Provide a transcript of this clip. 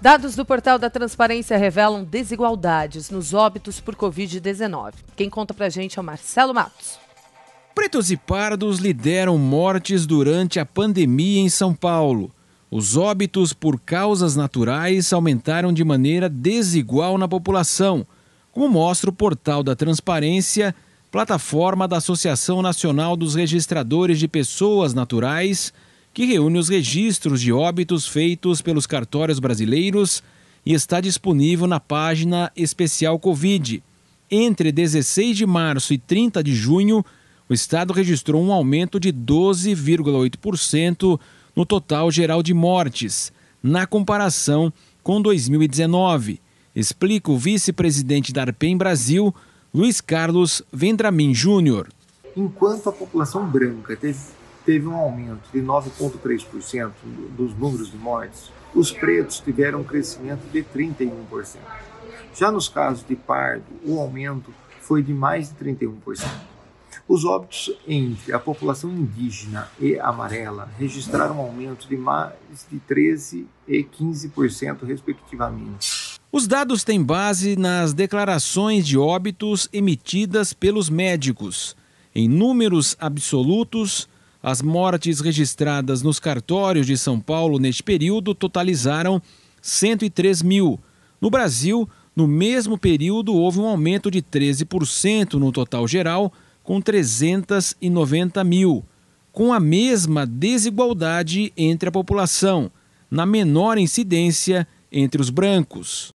Dados do Portal da Transparência revelam desigualdades nos óbitos por Covid-19. Quem conta pra gente é o Marcelo Matos. Pretos e pardos lideram mortes durante a pandemia em São Paulo. Os óbitos por causas naturais aumentaram de maneira desigual na população, como mostra o Portal da Transparência, plataforma da Associação Nacional dos Registradores de Pessoas Naturais, que reúne os registros de óbitos feitos pelos cartórios brasileiros e está disponível na página especial Covid. Entre 16 de março e 30 de junho, o Estado registrou um aumento de 12,8% no total geral de mortes, na comparação com 2019, explica o vice-presidente da ARPEM Brasil, Luiz Carlos Vendramin Júnior. Enquanto a população branca teve um aumento de 9,3% dos números de mortes, os pretos tiveram um crescimento de 31%. Já nos casos de pardo, o aumento foi de mais de 31%. Os óbitos entre a população indígena e amarela registraram um aumento de mais de 13% e 15%, respectivamente. Os dados têm base nas declarações de óbitos emitidas pelos médicos. Em números absolutos, as mortes registradas nos cartórios de São Paulo neste período totalizaram 103 mil. No Brasil, no mesmo período, houve um aumento de 13% no total geral, com 390 mil, com a mesma desigualdade entre a população, na menor incidência entre os brancos.